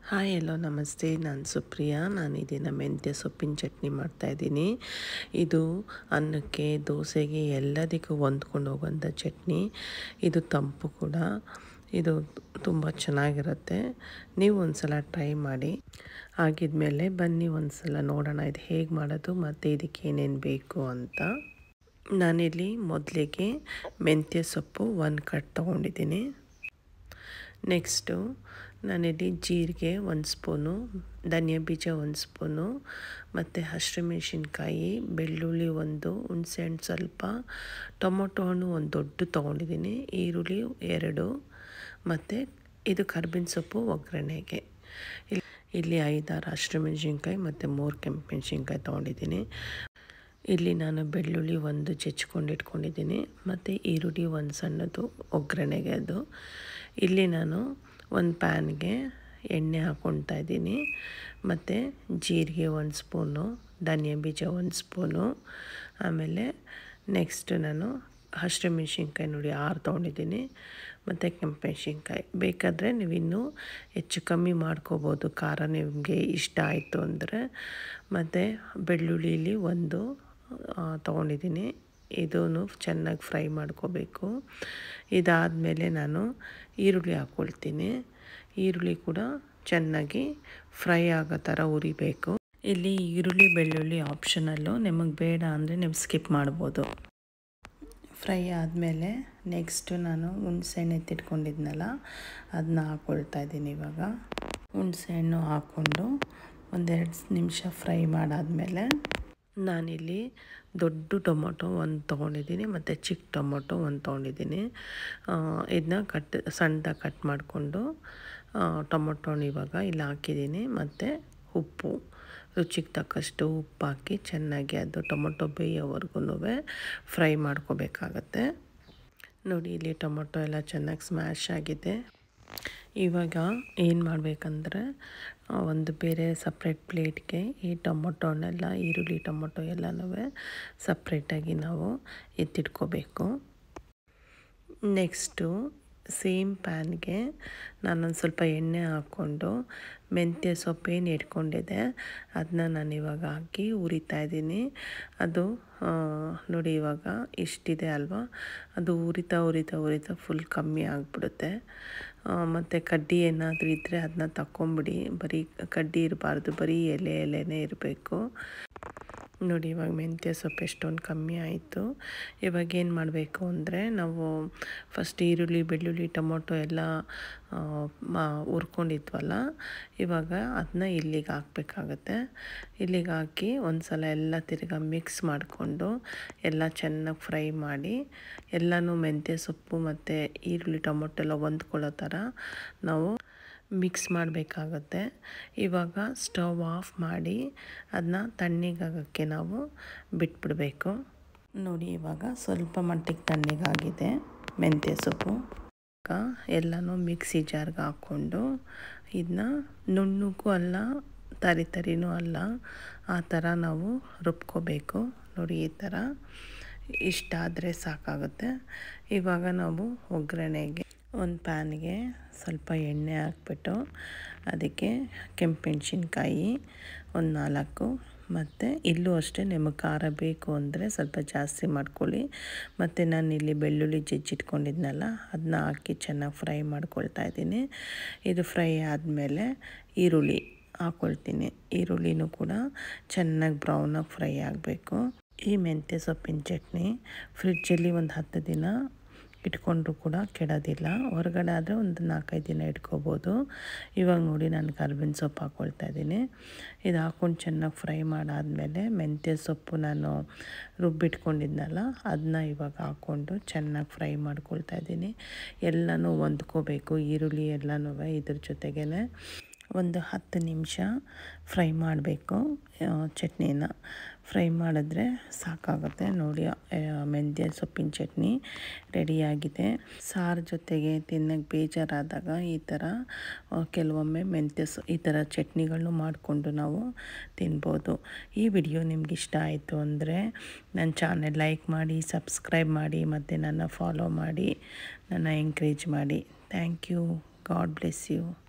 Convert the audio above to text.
Hi ಎಲ್ಲೋ ನಮಸ್ತೆ, ನಾನು ಸುಪ್ರಿಯಾ. ನಾನು ಇದನ್ನು ಮೆಂತ್ಯ ಸೊಪ್ಪಿನ ಚಟ್ನಿ ಮಾಡ್ತಾಯಿದ್ದೀನಿ. ಇದು ಅನ್ನಕ್ಕೆ, ದೋಸೆಗೆ ಎಲ್ಲದಕ್ಕೂ ಹೊಂದ್ಕೊಂಡು ಹೋಗುವಂಥ ಚಟ್ನಿ. ಇದು ತಂಪು ಕೂಡ. ಇದು ತುಂಬ ಚೆನ್ನಾಗಿರುತ್ತೆ. ನೀವು ಒಂದು ಸಲ ಟ್ರೈ ಮಾಡಿ. ಆಗಿದ್ಮೇಲೆ ಬನ್ನಿ ಒಂದು ಸಲ ನೋಡೋಣ ಇದು ಹೇಗೆ ಮಾಡೋದು ಮತ್ತು ಇದಕ್ಕೆ ಏನೇನು ಬೇಕು ಅಂತ. ನಾನಿಲ್ಲಿ ಮೊದಲಿಗೆ ಮೆಂತ್ಯ ಸೊಪ್ಪು 1 ಕಟ್ ತೊಗೊಂಡಿದ್ದೀನಿ. ನೆಕ್ಸ್ಟು ನಾನಿಲ್ಲಿ ಜೀರಿಗೆ 1 ಸ್ಪೂನು, ಧನಿಯಾ ಬೀಜ 1 ಸ್ಪೂನು, ಮತ್ತು ಹಸಿಮೆಣಸಿನ್ಕಾಯಿ, ಬೆಳ್ಳುಳ್ಳಿ 1, ಹುಣಸೆಹಣ್ಣು ಸ್ವಲ್ಪ, ಟೊಮೊಟೊ ಹಣ್ಣು 1 ದೊಡ್ಡ ತೊಗೊಂಡಿದ್ದೀನಿ, ಈರುಳ್ಳಿ 2, ಮತ್ತು ಇದು ಕರ್ಬೇವಿನ ಸೊಪ್ಪು ಒಗ್ಗರಣೆಗೆ. ಇಲ್ಲಿ 5-6 ಹಸಿಮೆಣಸಿನ್ಕಾಯಿ ಮತ್ತು 3 ಕೆಂಪು ಮೆಣಸಿನ್ಕಾಯಿ ತೊಗೊಂಡಿದ್ದೀನಿ. ಇಲ್ಲಿ ನಾನು ಬೆಳ್ಳುಳ್ಳಿ 1 ಜಜ್ಜಿಕೊಂಡು ಇಟ್ಕೊಂಡಿದ್ದೀನಿ, ಮತ್ತು ಈರುಳ್ಳಿ 1 ಸಣ್ಣದು ಒಗ್ಗರಣೆಗೆ ಅದು. ಇಲ್ಲಿ ನಾನು ಒಂದು ಪ್ಯಾನ್ಗೆ ಎಣ್ಣೆ ಹಾಕ್ಕೊಳ್ತಾ ಇದ್ದೀನಿ, ಮತ್ತು ಜೀರಿಗೆ 1 ಸ್ಪೂನು, ಧನಿಯಾ ಬೀಜ 1 ಸ್ಪೂನು, ಆಮೇಲೆ ನೆಕ್ಸ್ಟ್ ನಾನು ಹಸಿಮೆಣಸಿನ್ಕಾಯಿ ನೋಡಿ 6 ತೊಗೊಂಡಿದ್ದೀನಿ, ಮತ್ತು ಕೆಂಪು ಮೆಣಸಿನ್ಕಾಯಿ. ಬೇಕಾದರೆ ನೀವು ಇನ್ನೂ ಹೆಚ್ಚು ಕಮ್ಮಿ ಮಾಡ್ಕೋಬೋದು ಖಾರ ನಿಮಗೆ ಇಷ್ಟ ಆಯಿತು ಅಂದರೆ. ಮತ್ತು ಬೆಳ್ಳುಳ್ಳಿಲಿ 1 ತೊಗೊಂಡಿದ್ದೀನಿ. ಇದೂ ಚೆನ್ನಾಗಿ ಫ್ರೈ ಮಾಡ್ಕೋಬೇಕು. ಇದಾದಮೇಲೆ ನಾನು ಈರುಳ್ಳಿ ಹಾಕ್ಕೊಳ್ತೀನಿ. ಈರುಳ್ಳಿ ಕೂಡ ಚೆನ್ನಾಗಿ ಫ್ರೈ ಆಗೋ ಥರ ಉರಿಬೇಕು. ಇಲ್ಲಿ ಈರುಳ್ಳಿ ಬೆಳ್ಳುಳ್ಳಿ ಆಪ್ಷನಲ್ಲು, ನಿಮಗೆ ಬೇಡ ಅಂದರೆ ನೀವು ಸ್ಕಿಪ್ ಮಾಡ್ಬೋದು. ಫ್ರೈ ಆದಮೇಲೆ ನೆಕ್ಸ್ಟು ನಾನು ಹುಣಸೆಹಣ್ಣು ಎತ್ತಿಟ್ಕೊಂಡಿದ್ನಲ್ಲ ಅದನ್ನ ಹಾಕ್ಕೊಳ್ತಾ ಇದ್ದೀನಿ. ಇವಾಗ ಹುಣಸೆಹಣ್ಣು ಹಾಕ್ಕೊಂಡು 1-2 ನಿಮಿಷ ಫ್ರೈ ಮಾಡಾದಮೇಲೆ ನಾನಿಲ್ಲಿ ದೊಡ್ಡ ಟೊಮೊಟೊ 1 ತೊಗೊಂಡಿದ್ದೀನಿ, ಮತ್ತು ಚಿಕ್ಕ ಟೊಮೊಟೊ 1 ತೊಗೊಂಡಿದ್ದೀನಿ. ಇದನ್ನ ಸಣ್ಣದಾಗಿ ಕಟ್ ಮಾಡಿಕೊಂಡು ಟೊಮೊಟೊನ ಇವಾಗ ಇಲ್ಲಿ ಹಾಕಿದ್ದೀನಿ, ಮತ್ತು ಉಪ್ಪು ರುಚಿಗೆ ತಕ್ಕಷ್ಟು ಉಪ್ಪು ಹಾಕಿ ಚೆನ್ನಾಗಿ ಅದು ಟೊಮೊಟೊ ಬೇಯೋವರೆಗೂ ಫ್ರೈ ಮಾಡ್ಕೋಬೇಕಾಗತ್ತೆ. ನೋಡಿ ಇಲ್ಲಿ ಟೊಮೊಟೊ ಎಲ್ಲ ಚೆನ್ನಾಗಿ ಸ್ಮ್ಯಾಶ್ ಆಗಿದೆ. ಇವಾಗ ಏನು ಮಾಡಬೇಕಂದ್ರೆ ಒಂದು ಬೇರೆ ಸಪ್ರೇಟ್ ಪ್ಲೇಟ್ಗೆ ಈ ಟೊಮೊಟೊನೆಲ್ಲ, ಈರುಳ್ಳಿ ಟೊಮೊಟೊ ಎಲ್ಲನೂ ಸಪ್ರೇಟಾಗಿ ನಾವು ಎತ್ತಿಟ್ಕೋಬೇಕು. ನೆಕ್ಸ್ಟು ಸೇಮ್ ಪ್ಯಾನ್ಗೆ ನಾನೊಂದು ಸ್ವಲ್ಪ ಎಣ್ಣೆ ಹಾಕ್ಕೊಂಡು ಮೆಂತ್ಯ ಸೊಪ್ಪೇನು ಇಟ್ಕೊಂಡಿದ್ದೆ ಅದನ್ನ ನಾನು ಇವಾಗ ಹಾಕಿ ಉರಿತಾ ಇದ್ದೀನಿ. ಅದು ನೋಡಿ ಇವಾಗ ಇಷ್ಟಿದೆ ಅಲ್ವಾ, ಅದು ಉರಿತಾ ಫುಲ್ ಕಮ್ಮಿ ಆಗಿಬಿಡುತ್ತೆ. ಮತ್ತು ಕಡ್ಡಿ ಏನಾದರೂ ಇದ್ದರೆ ಅದನ್ನ ತಗೊಂಬಿಡಿ. ಬರೀ ಕಡ್ಡಿ ಇರಬಾರ್ದು, ಬರೀ ಎಲೆನೇ ಇರಬೇಕು. ನೋಡಿ ಇವಾಗ ಮೆಂತ್ಯ ಸೊಪ್ಪು ಎಷ್ಟೊಂದು ಕಮ್ಮಿ ಆಯಿತು. ಇವಾಗ ಏನು ಮಾಡಬೇಕು ಅಂದರೆ ನಾವು ಫಸ್ಟ್ ಈರುಳ್ಳಿ ಬೆಳ್ಳುಳ್ಳಿ ಟೊಮೊಟೊ ಎಲ್ಲ ಹುರ್ಕೊಂಡಿದ್ವಲ್ಲ, ಇವಾಗ ಅದನ್ನ ಇಲ್ಲಿಗೆ ಹಾಕಬೇಕಾಗತ್ತೆ. ಇಲ್ಲಿಗೆ ಹಾಕಿ ಒಂದು ಸಲ ಎಲ್ಲ ತಿರ್ಗಾ ಮಿಕ್ಸ್ ಮಾಡಿಕೊಂಡು ಎಲ್ಲ ಚೆನ್ನಾಗಿ ಫ್ರೈ ಮಾಡಿ, ಎಲ್ಲನೂ ಮೆಂತ್ಯ ಸೊಪ್ಪು ಮತ್ತು ಈರುಳ್ಳಿ ಟೊಮೊಟೊ ಎಲ್ಲ ಹೊಂದ್ಕೊಳ್ಳೋ ಥರ ನಾವು ಮಿಕ್ಸ್ ಮಾಡಬೇಕಾಗತ್ತೆ. ಇವಾಗ ಸ್ಟವ್ ಆಫ್ ಮಾಡಿ ಅದನ್ನ ತಣ್ಣಗಾಗೋಕ್ಕೆ ನಾವು ಬಿಟ್ಬಿಡಬೇಕು. ನೋಡಿ ಇವಾಗ ಸ್ವಲ್ಪ ಮಟ್ಟಿಗೆ ತಣ್ಣಗಾಗಿದೆ ಮೆಂತ್ಯ ಸೊಪ್ಪು. ಎಲ್ಲನೂ ಮಿಕ್ಸಿ ಜಾರ್ಗೆ ಹಾಕ್ಕೊಂಡು ಇದನ್ನ ನುಣ್ಣಗೂ ಅಲ್ಲ ತರಿನೂ ಅಲ್ಲ, ಆ ಥರ ನಾವು ರುಬ್ಕೋಬೇಕು. ನೋಡಿ ಈ ಥರ ಇಷ್ಟಾದರೆ ಸಾಕಾಗುತ್ತೆ. ಇವಾಗ ನಾವು ಒಗ್ಗರಣೆಗೆ ಒಂದು ಪ್ಯಾನ್ಗೆ ಸ್ವಲ್ಪ ಎಣ್ಣೆ ಹಾಕ್ಬಿಟ್ಟು ಅದಕ್ಕೆ ಕೆಂಪು ಮೆಣಸಿನ್ಕಾಯಿ 4, ಮತ್ತು ಇಲ್ಲೂ ಅಷ್ಟೇ ನಿಮಗೆ ಖಾರ ಬೇಕು ಅಂದರೆ ಸ್ವಲ್ಪ ಜಾಸ್ತಿ ಮಾಡ್ಕೊಳ್ಳಿ. ಮತ್ತು ನಾನಿಲ್ಲಿ ಬೆಳ್ಳುಳ್ಳಿ ಜಜ್ಜಿಟ್ಕೊಂಡಿದ್ನಲ್ಲ ಅದನ್ನ ಹಾಕಿ ಚೆನ್ನಾಗಿ ಫ್ರೈ ಮಾಡ್ಕೊಳ್ತಾ ಇದ್ದೀನಿ. ಇದು ಫ್ರೈ ಆದಮೇಲೆ ಈರುಳ್ಳಿ ಹಾಕ್ಕೊಳ್ತೀನಿ. ಈರುಳ್ಳಿನೂ ಕೂಡ ಚೆನ್ನಾಗಿ ಬ್ರೌನಾಗಿ ಫ್ರೈ ಆಗಬೇಕು. ಈ ಮೆಂತ್ಯ ಸೊಪ್ಪಿನ ಚಟ್ನಿ ಫ್ರಿಡ್ಜಲ್ಲಿ ಒಂದು 10 ದಿನ ಇಟ್ಕೊಂಡ್ರೂ ಕೂಡ ಕೆಡೋದಿಲ್ಲ. ಹೊರಗಡೆ ಆದರೆ ಒಂದು 4-5 ದಿನ ಇಟ್ಕೋಬೋದು. ಇವಾಗ ನೋಡಿ ನಾನು ಕರ್ಬೇವಿನ ಸೊಪ್ಪು ಹಾಕ್ಕೊಳ್ತಾ ಇದ್ದೀನಿ. ಇದು ಹಾಕ್ಕೊಂಡು ಚೆನ್ನಾಗಿ ಫ್ರೈ ಮಾಡಾದಮೇಲೆ ಮೆಂತ್ಯ ಸೊಪ್ಪು ನಾನು ರುಬ್ಬಿಟ್ಕೊಂಡಿದ್ನಲ್ಲ ಅದನ್ನ ಇವಾಗ ಹಾಕ್ಕೊಂಡು ಚೆನ್ನಾಗಿ ಫ್ರೈ ಮಾಡ್ಕೊಳ್ತಾ ಇದ್ದೀನಿ. ಎಲ್ಲನೂ ಹೊಂದ್ಕೋಬೇಕು, ಈರುಳ್ಳಿ ಎಲ್ಲನೂ ಇದ್ರ ಜೊತೆಗೇ ಒಂದು 10 ನಿಮಿಷ ಫ್ರೈ ಮಾಡಬೇಕು. ಚಟ್ನಿನ ಫ್ರೈ ಮಾಡಿದ್ರೆ ಸಾಕಾಗುತ್ತೆ. ನೋಡಿ ಮೆಂತ್ಯ ಸೊಪ್ಪಿನ ಚಟ್ನಿ ರೆಡಿಯಾಗಿದೆ. ಸಾರು ಜೊತೆಗೆ ತಿನ್ನೋಕ್ಕೆ ಬೇಜಾರಾದಾಗ ಈ ಥರ ಕೆಲವೊಮ್ಮೆ ಈ ಥರ ಚಟ್ನಿಗಳನ್ನು ಮಾಡಿಕೊಂಡು ನಾವು ತಿನ್ಬೋದು. ಈ ವಿಡಿಯೋ ನಿಮ್ಗೆ ಇಷ್ಟ ಆಯಿತು ಅಂದರೆ ನನ್ನ ಚಾನೆಲ್ ಲೈಕ್ ಮಾಡಿ, ಸಬ್ಸ್ಕ್ರೈಬ್ ಮಾಡಿ, ಮತ್ತು ನನ್ನ ಫಾಲೋ ಮಾಡಿ, ನನ್ನ ಎಂಕರೇಜ್ ಮಾಡಿ. Thank you. God bless you.